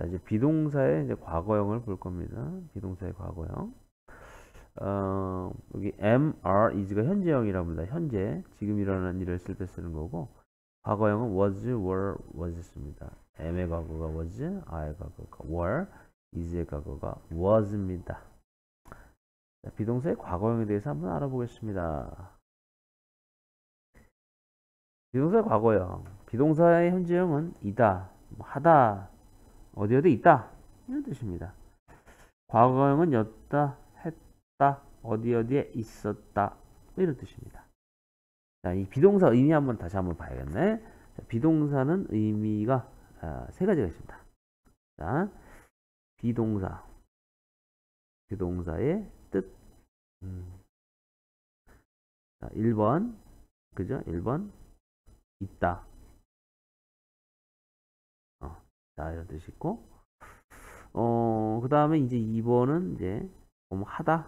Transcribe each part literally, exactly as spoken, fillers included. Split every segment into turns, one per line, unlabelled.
자, 이제 비동사의 이제 과거형을 볼 겁니다. 비동사의 과거형. 어, 여기 am, are, is가 현재형이라고 합니다. 현재, 지금 일어나는 일을 쓸 때 쓰는 거고, 과거형은 was, were, was습니다. am의 과거가 was, are의 과거가 were, is의 과거가 was입니다. 자, 비동사의 과거형에 대해서 한번 알아보겠습니다. 비동사의 과거형. 비동사의 현재형은 이다, 뭐 하다, 어디 어디 있다 이런 뜻입니다. 과거형은 였다, 했다, 어디 어디에 있었다 이런 뜻입니다. 자, 이 비동사 의미 한번 다시 한번 봐야겠네. 자, 비동사는 의미가 아, 세 가지가 있습니다. 자, 비동사, 비동사의 뜻. 음. 자, 일 번, 그죠? 일 번 있다. 어, 자, 이런 뜻이 있고, 어, 그 다음에 이제 이 번은 이제 뭐 하다.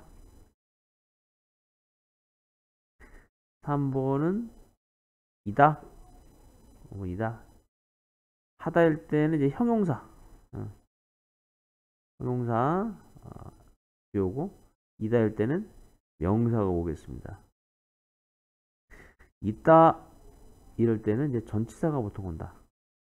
삼 번은 이다. 뭐 이다. 하다일 때는 이제 형용사. 어, 형용사 어, 오고 이다일 때는 명사가 오겠습니다. 있다 이럴 때는 이제 전치사가 보통 온다.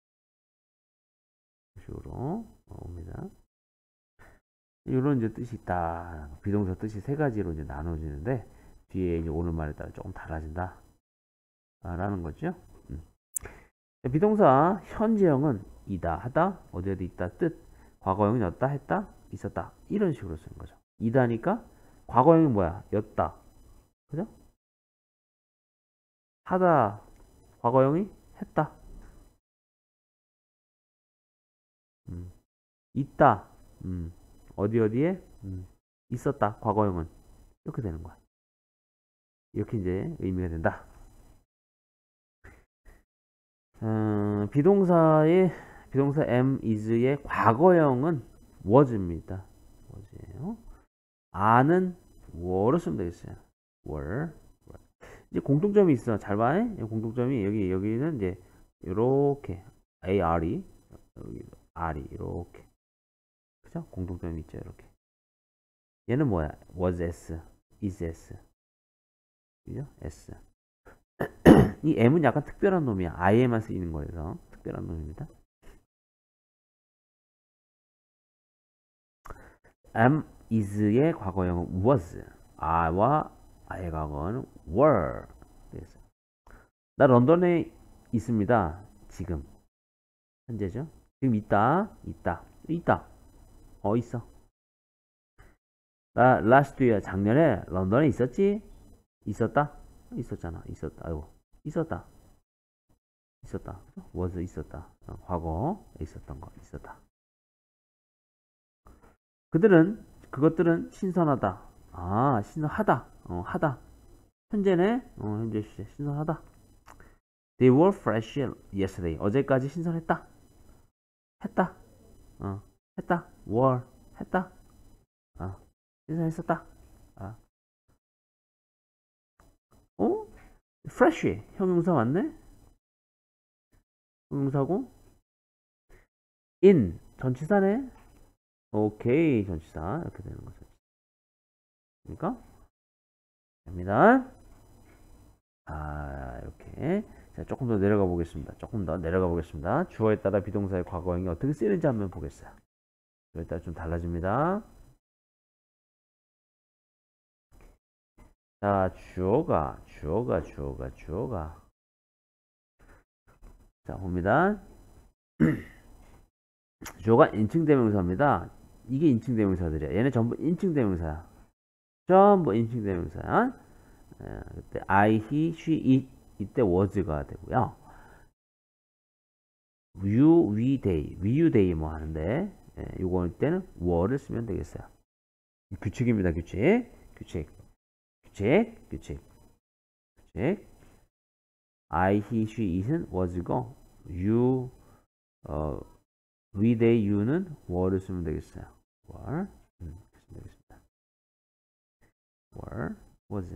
이런 식으로 옵니다. 이런 이제 뜻이 있다. 비동사 뜻이 세 가지로 이제 나눠지는데 뒤에 이제 오는 말에 따라 조금 달라진다. 라는 거죠. 음. 비동사 현재형은 이다, 하다, 어디 어디 있다, 뜻. 과거형은 였다, 했다, 있었다. 이런 식으로 쓰는 거죠. 이다니까 과거형이 뭐야? 였다. 그죠? 하다, 과거형이 했다. 음. 있다, 음. 어디 어디에 음. 있었다. 과거형은 이렇게 되는 거야. 이렇게 이제 의미가 된다. 음, 비동사의 비동사 am, is의 과거형은 was입니다. was예요. are는 were로 쓰면 되겠어요. were. 이제 공통점이 있어. 잘 봐. 공통점이 여기 여기는 이제 이렇게 are이 여기 r이 이렇게 그죠? 공통점이 있죠. 이렇게. 얘는 뭐야? was s, is s. 그죠? s. 이 m은 약간 특별한 놈이야. i에만 쓰이는 거여서 특별한 놈입니다. am, is의 과거형은 was. are와 a의 과거는 were. 나 런던에 있습니다. 지금. 현재죠. 지금 있다. 있다. 있다. 어, 있어. 나 last year 작년에 런던에 있었지? 있었다? 있었잖아. 있었다. 아이고. 있었다. 있었다. was 있었다. 어, 과거에 있었던 거. 있었다. 그들은 그것들은 신선하다. 아, 신선하다. 어, 하다. 현재네. 어, 현재 시제 신선하다. They were fresh yesterday. 어제까지 신선했다. 했다. 어, 했다. were 했다. 어, 신선했었다. 아. 어? fresh 형용사 맞네? 형용사고 in 전치사네. 오케이 전치사 이렇게 되는 거죠. 그러니까 됩니다. 아 이렇게 자 조금 더 내려가 보겠습니다. 조금 더 내려가 보겠습니다. 주어에 따라 비동사의 과거형이 어떻게 쓰이는지 한번 보겠어요. 주어에 따라 좀 달라집니다. 자 주어가 주어가 주어가 주어가 자 봅니다. 주어가 인칭대명사입니다. 이게 인칭대명사들이야. 얘네 전부 인칭대명사야. 전부 인칭대명사야. 그때 I, he, she, it 이때 was가 되고요. you, we, they, we, you, they 뭐 하는데 예, 요거 때는 were를 쓰면 되겠어요. 규칙입니다. 규칙. 규칙. 규칙. 규칙. 규칙. I, he, she, it은 was고 you, 어, we, they, you는 were를 쓰면 되겠어요. were. 음, 쓰면 되겠습니다. were, was.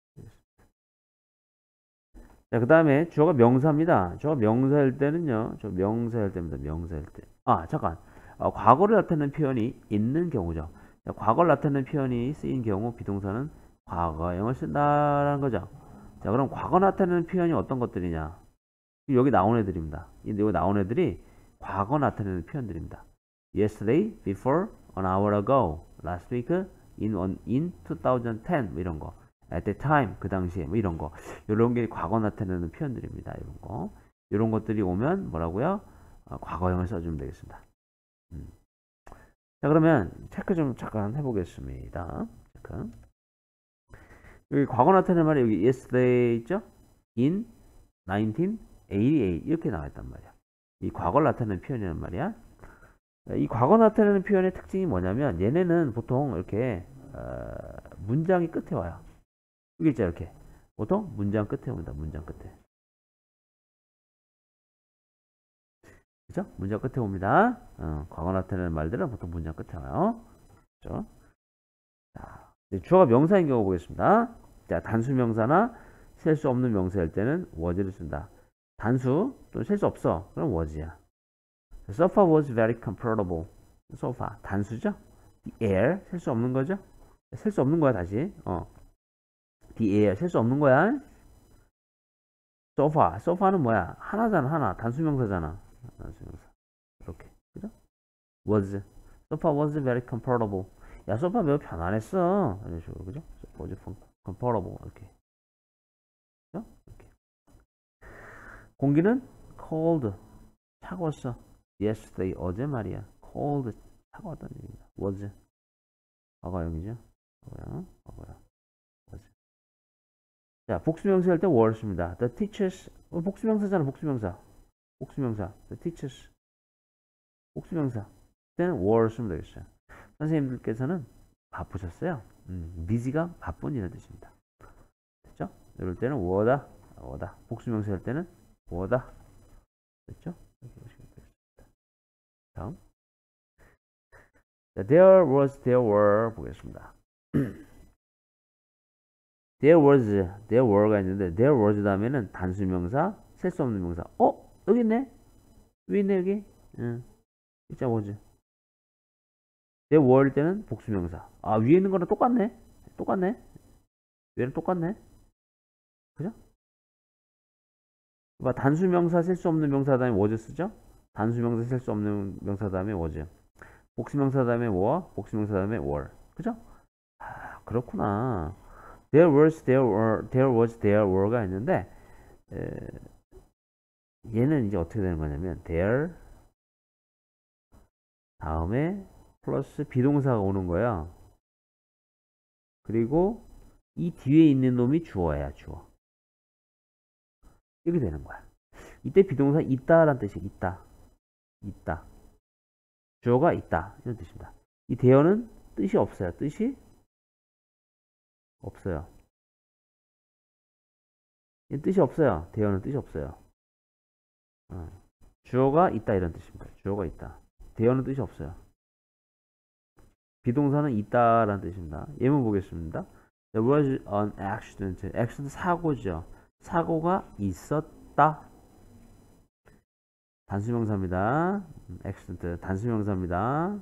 자, 그 다음에 주어가 명사입니다. 주어가 명사일 때는요. 저 명사일 때입니다. 명사일 때. 아, 잠깐. 어, 과거를 나타내는 표현이 있는 경우죠. 자, 과거를 나타내는 표현이 쓰인 경우 비동사는 과거형을 쓴다라는 거죠. 자, 그럼 과거 나타내는 표현이 어떤 것들이냐? 여기 나온 애들입니다. 여기 나온 애들이 과거 나타내는 표현들입니다. Yesterday, before, an hour ago, last week, in, on, in twenty ten, 뭐 이런 거. At the time, 그 당시에, 뭐 이런 거. 이런 게 과거 나타내는 표현들입니다. 이런 거. 이런 것들이 오면 뭐라고요? 어, 과거형을 써주면 되겠습니다. 음. 자, 그러면 체크 좀 잠깐 해보겠습니다. 체크. 여기 과거 나타내는 말이 여기 yesterday 있죠? in nineteen eighty-eight 이렇게 나와있단 말이야. 이 과거를 나타내는 표현이란 말이야. 이 과거 나타내는 표현의 특징이 뭐냐면 얘네는 보통 이렇게 어, 문장이 끝에 와요. 여기 있죠, 이렇게. 보통 문장 끝에 옵니다. 문장 끝에. 그죠? 문장 끝에 옵니다. 어, 과거 나타내는 말들은 보통 문장 끝에 와요. 그죠? 자, 주어가 명사인 경우 보겠습니다. 자, 단수 명사나 셀 수 없는 명사일 때는 was를 쓴다. 단수 또는 셀 수 없어. 그럼 was야. The sofa was very comfortable. sofa 단수죠? The air 셀 수 없는 거죠? 셀 수 없는 거야 다시. 어. The air 셀 수 없는 거야. sofa sofa는 뭐야? 하나잖아 하나. 단수 명사잖아. 단수 명사. 이렇게 그죠? was sofa was very comfortable. 야 소파 매우 편안했어. 이런 식으로 그죠? was comfortable 이렇게. 그죠? 이렇게. 공기는 cold 차가웠어. yesterday 어제 말이야. cold 차가웠다는 얘기입니다. was 과거형이죠. 과거형 과거형 was. 자 복수명사 할 때 were입니다. The teachers 어, 복수명사잖아. 복수명사 복수명사 the teachers 복수명사 그때는 were 쓰면 되겠어요. 선생님들께서는 바쁘셨어요. 음, busy가 바쁜 이런 뜻입니다. 됐죠? 이럴 때는 were다 were다 복수명사 할 때는 were다 됐죠? 다음. 자, there was, there were 보겠습니다. there was, there were가 있는데 there was 다음에는 단수명사, 셀 수 없는 명사. 어? 여기 있네? 위 있네 여기? 응. 진짜 was. there were일 때는 복수명사. 아 위에 있는 거랑 똑같네? 똑같네? 위에는 똑같네? 그죠? 단수명사, 셀 수 없는 명사 다음에 was 쓰죠? 단수명사 셀 수 없는 명사 다음에 was. 복수명사 다음에 were, 복수명사 다음에 were. 그죠? 아, 그렇구나. There was, there were, there was, there were가 있는데 에, 얘는 이제 어떻게 되는 거냐면 there 다음에 플러스 비동사가 오는 거야. 그리고 이 뒤에 있는 놈이 주어야 주어. 이렇게 되는 거야. 이때 비동사 있다라는 뜻이 있다. 있다. 주어가 있다. 이런 뜻입니다. 이 대어는 뜻이 없어요. 뜻이 없어요. 이 뜻이 없어요. 대어는 뜻이 없어요. 어. 주어가 있다 이런 뜻입니다. 주어가 있다. 대어는 뜻이 없어요. 비동사는 있다라는 뜻입니다. 예문 보겠습니다. There was an accident. accident 사고죠. 사고가 있었다. 단수명사입니다. accident 단수명사입니다.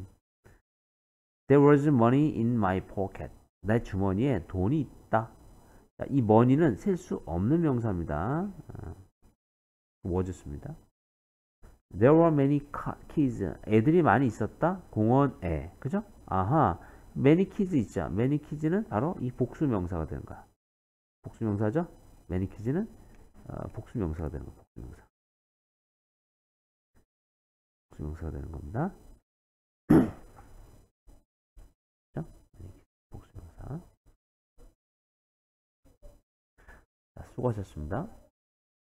There was money in my pocket. 내 주머니에 돈이 있다. 자, 이 money는 셀 수 없는 명사입니다. was습니다. There were many kids. 애들이 많이 있었다. 공원에. 그죠? 아하. many kids 있죠. many kids는 바로 이 복수명사가 되는 거야. 복수명사죠? many kids는 어, 복수명사가 되는 거야. 복수명사. 복수명사가 되는 겁니다. 그죠? 복수명사. 자, 수고하셨습니다.